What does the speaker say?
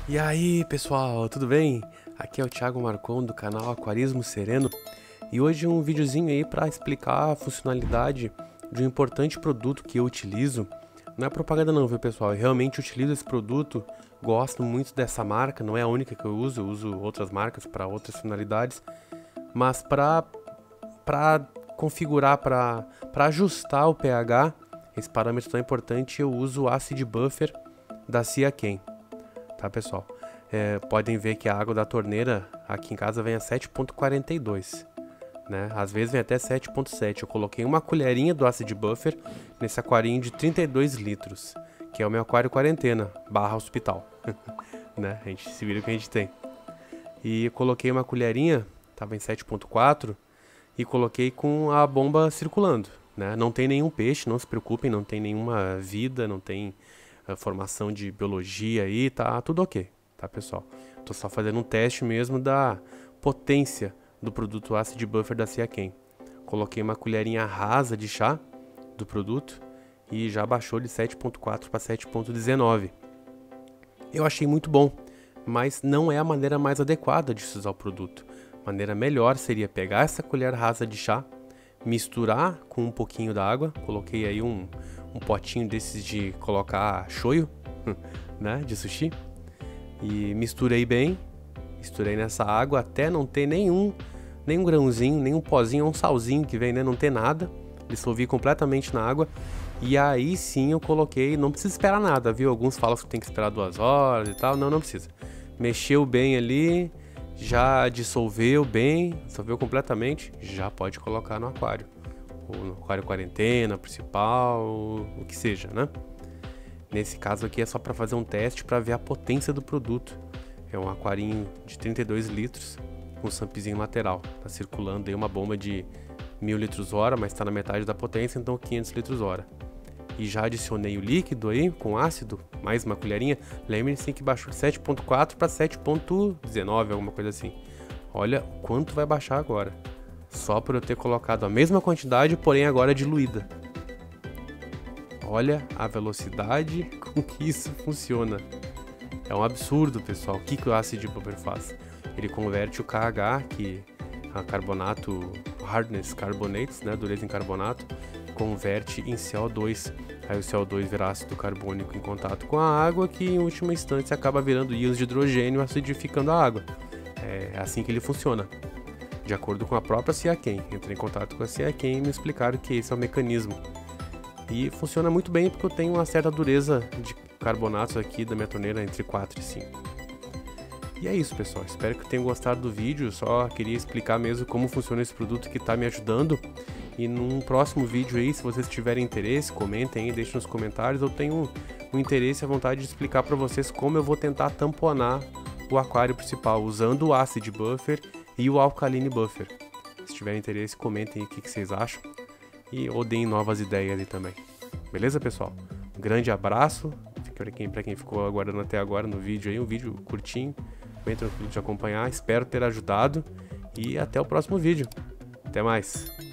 E aí pessoal, tudo bem? Aqui é o Thiago Marcon do canal Aquarismo Sereno e hoje um videozinho aí para explicar a funcionalidade de um importante produto que eu utilizo. Não é propaganda não, viu pessoal? Eu realmente utilizo esse produto, gosto muito dessa marca, não é a única que eu uso outras marcas para outras finalidades, mas para configurar, para ajustar o pH, esse parâmetro tão importante, eu uso o Acid Buffer da Siaken. Tá pessoal, podem ver que a água da torneira aqui em casa vem a 7.42, né? Às vezes vem até 7.7. Eu coloquei uma colherinha do Acid Buffer nesse aquarinho de 32 litros, que é o meu aquário quarentena / hospital, né? A gente se vira o que a gente tem. E coloquei uma colherinha, tava em 7.4, e coloquei com a bomba circulando, né? Não tem nenhum peixe, não se preocupem, não tem nenhuma vida, não tem formação de biologia aí, tá tudo ok, tá pessoal? Tô só fazendo um teste mesmo da potência do produto Acid Buffer da Siaken. Coloquei uma colherinha rasa de chá do produto e já baixou de 7.4 para 7.19. Eu achei muito bom, mas não é a maneira mais adequada de se usar o produto. A maneira melhor seria pegar essa colher rasa de chá, misturar com um pouquinho da água. Coloquei aí um potinho desses de colocar shoyu, né, de sushi, e misturei bem, misturei nessa água até não ter nenhum grãozinho, nenhum pozinho, um salzinho que vem, né, não ter nada, dissolvi completamente na água, e aí sim eu coloquei, não precisa esperar nada, viu, alguns falam que tem que esperar 2 horas e tal, não precisa, mexeu bem ali, já dissolveu bem, dissolveu completamente, já pode colocar no aquário. Ou no aquário quarentena, principal, o que seja, né? Nesse caso aqui é só para fazer um teste para ver a potência do produto. É um aquarinho de 32 litros com sampzinho lateral. Tá circulando aí uma bomba de 1000 litros hora, mas está na metade da potência, então 500 litros hora. E já adicionei o líquido aí com ácido, mais uma colherinha. Lembre-se que baixou de 7.4 para 7.19, alguma coisa assim. Olha o quanto vai baixar agora. Só por eu ter colocado a mesma quantidade, porém agora diluída. Olha a velocidade com que isso funciona. É um absurdo, pessoal. O que o Acid Buffer faz? Ele converte o KH, que é carbonato, hardness carbonates, né, dureza em carbonato, converte em CO2. Aí o CO2 vira ácido carbônico em contato com a água, que em última instância acaba virando íons de hidrogênio, acidificando a água. É assim que ele funciona. De acordo com a própria Siaken, entrei em contato com a Siaken e me explicaram que esse é o mecanismo. E funciona muito bem porque eu tenho uma certa dureza de carbonatos aqui da minha torneira entre 4 e 5. E é isso, pessoal, espero que tenham gostado do vídeo, só queria explicar mesmo como funciona esse produto que está me ajudando. E num próximo vídeo aí, se vocês tiverem interesse, comentem aí, deixem nos comentários. Eu tenho um interesse e a vontade de explicar para vocês como eu vou tentar tamponar o aquário principal, usando o Acid Buffer e o Alkaline Buffer. Se tiverem interesse, comentem aí o que vocês acham e ou deem novas ideias aí também. Beleza, pessoal? Um grande abraço para quem ficou aguardando até agora no vídeo aí, um vídeo curtinho, bem tranquilo de acompanhar. Espero ter ajudado e até o próximo vídeo. Até mais!